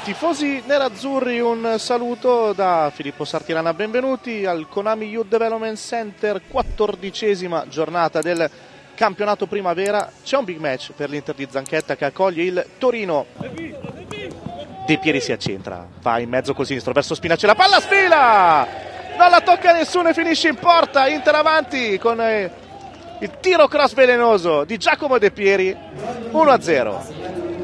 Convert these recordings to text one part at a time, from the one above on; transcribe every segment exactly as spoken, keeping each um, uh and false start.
Tifosi nerazzurri, un saluto da Filippo Sartirana, benvenuti al Konami Youth Development Center, quattordicesima giornata del campionato primavera. C'è un big match per l'Inter di Zanchetta che accoglie il Torino. De Pieri si accentra, va in mezzo col sinistro verso Spinacci, la palla sfila, non la tocca nessuno e finisce in porta. Inter avanti con eh, il tiro cross velenoso di Giacomo De Pieri, uno a zero.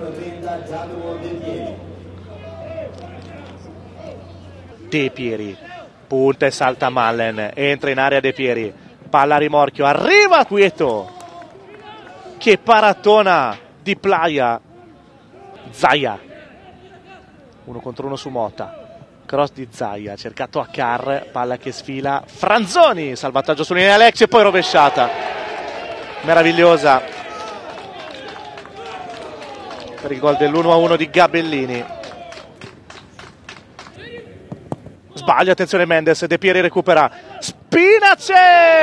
De Pieri punta e salta Mallen, entra in area De Pieri, palla a rimorchio, arriva Quieto, che paratona di Playa. Zaia, uno contro uno su Motta, cross di Zaia, cercato a Carr, palla che sfila, Franzoni, salvataggio su linea Alexi e poi rovesciata meravigliosa per il gol dell'uno a uno di Gabellini. Sbaglia, attenzione Mendes, De Pieri recupera, Spinacci!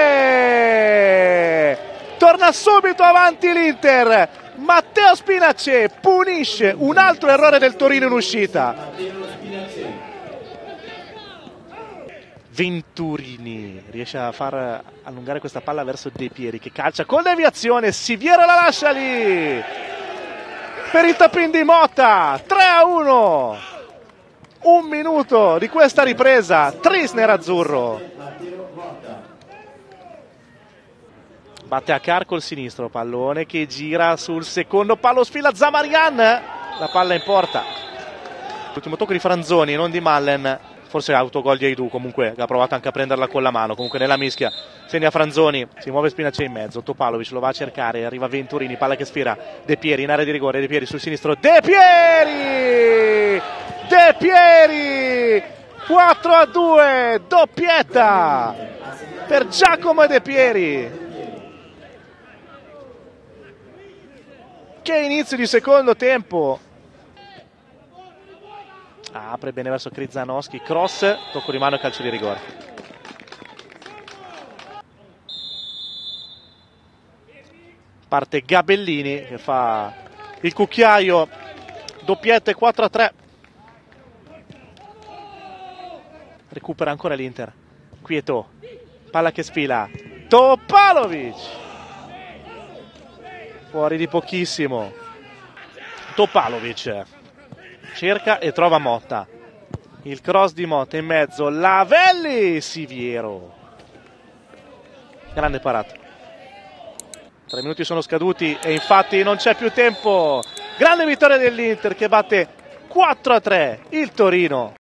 Torna subito avanti l'Inter, Matteo Spinacci punisce un altro errore del Torino in uscita. Venturini riesce a far allungare questa palla verso De Pieri che calcia con deviazione, Siviero la lascia lì per il tap-in di Motta, tre a uno. Un minuto di questa ripresa, tris nerazzurro. Batte a Carr col sinistro, pallone che gira sul secondo palo, sfila Zamarian, la palla in porta. L'ultimo tocco di Franzoni, non di Mallen, forse autogol di Aidu, comunque ha provato anche a prenderla con la mano, comunque nella mischia segna Franzoni, si muove Spinacci in mezzo, Topalovic lo va a cercare, arriva Venturini, palla che sfira De Pieri in area di rigore, De Pieri sul sinistro, De Pieri! De Pieri! quattro a due, doppietta per Giacomo De Pieri. Che inizio di secondo tempo. Apre bene verso Krzyzanowski, cross, tocco di mano e calcio di rigore. Parte Gabellini che fa il cucchiaio, doppietta, quattro a tre. Recupera ancora l'Inter, Quieto, palla che sfila, Topalovic, fuori di pochissimo. Topalovic cerca e trova Motta, il cross di Motta in mezzo, Lavelli, Siviero, grande parata. Tre minuti sono scaduti e infatti non c'è più tempo. Grande vittoria dell'Inter che batte quattro a tre il Torino.